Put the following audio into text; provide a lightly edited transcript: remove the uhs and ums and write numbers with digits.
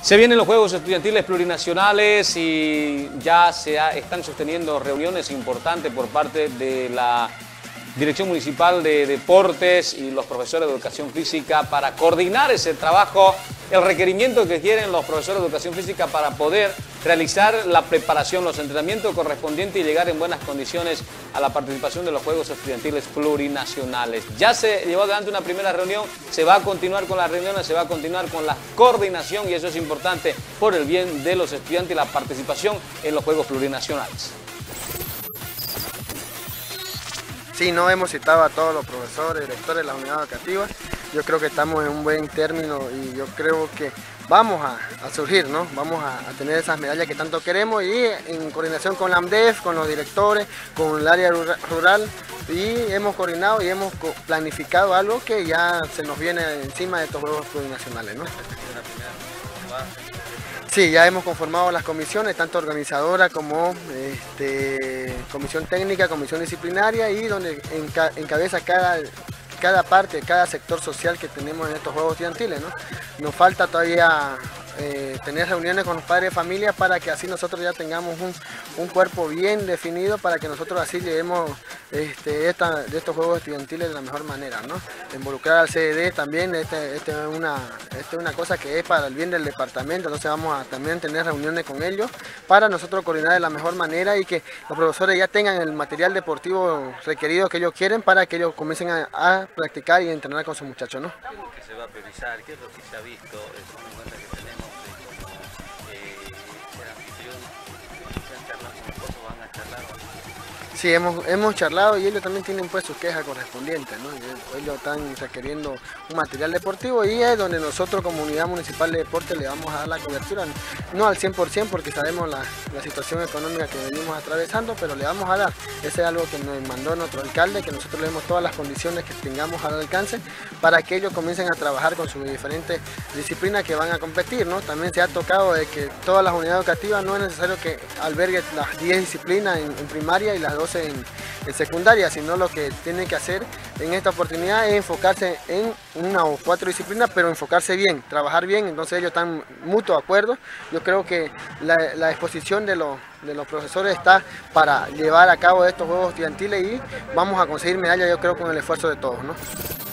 Se vienen los Juegos Estudiantiles Plurinacionales y ya están sosteniendo reuniones importantes por parte de la Dirección Municipal de Deportes y los profesores de Educación Física para coordinar ese trabajo, el requerimiento que quieren los profesores de Educación Física para poder realizar la preparación, los entrenamientos correspondientes y llegar en buenas condiciones a la participación de los Juegos Estudiantiles Plurinacionales. Ya se llevó adelante una primera reunión, se va a continuar con las reuniones, se va a continuar con la coordinación y eso es importante por el bien de los estudiantes y la participación en los Juegos Plurinacionales. Sí, no hemos citado a todos los profesores, directores de la unidad educativa. Yo creo que estamos en un buen término y yo creo que vamos a surgir, ¿no? Vamos a tener esas medallas que tanto queremos y en coordinación con la AMDEF, con los directores, con el área rural y hemos coordinado y hemos planificado algo que ya se nos viene encima de estos Juegos Plurinacionales, ¿no? Sí, ya hemos conformado las comisiones, tanto organizadora como comisión técnica, comisión disciplinaria y donde encabeza cada parte, cada sector social que tenemos en estos Juegos Estudiantiles, ¿no? Nos falta todavía tener reuniones con los padres de familia para que así nosotros ya tengamos un cuerpo bien definido para que nosotros así llevemos de estos Juegos Estudiantiles de la mejor manera, ¿no? Involucrar al CDD también, esta es una cosa que es para el bien del departamento, entonces vamos a también tener reuniones con ellos para nosotros coordinar de la mejor manera y que los profesores ya tengan el material deportivo requerido que ellos quieren para que ellos comiencen a practicar y entrenar con sus muchachos, ¿no? ¿Qué es lo que se va a priorizar? ¿Qué es lo que se ha visto? Teniendo en cuenta que tenemos ser anfitrión, ¿se han charlado con los van a charlar? Sí, hemos charlado y ellos también tienen pues sus quejas correspondientes, ¿no? Ellos están requiriendo un material deportivo y es donde nosotros como Unidad Municipal de Deportes le vamos a dar la cobertura, no al 100% porque sabemos la situación económica que venimos atravesando, pero le vamos a dar. Ese es algo que nos mandó nuestro alcalde, que nosotros le demos todas las condiciones que tengamos al alcance para que ellos comiencen a trabajar con sus diferentes disciplinas que van a competir, ¿no? También se ha tocado de que todas las unidades educativas no es necesario que alberguen las 10 disciplinas en primaria y las 12 en secundaria, sino lo que tienen que hacer en esta oportunidad es enfocarse en una o 4 disciplinas, pero enfocarse bien, trabajar bien, entonces ellos están mutuo acuerdo. Yo creo que la exposición de los profesores está para llevar a cabo estos Juegos Estudiantiles y vamos a conseguir medallas, yo creo, con el esfuerzo de todos, ¿no?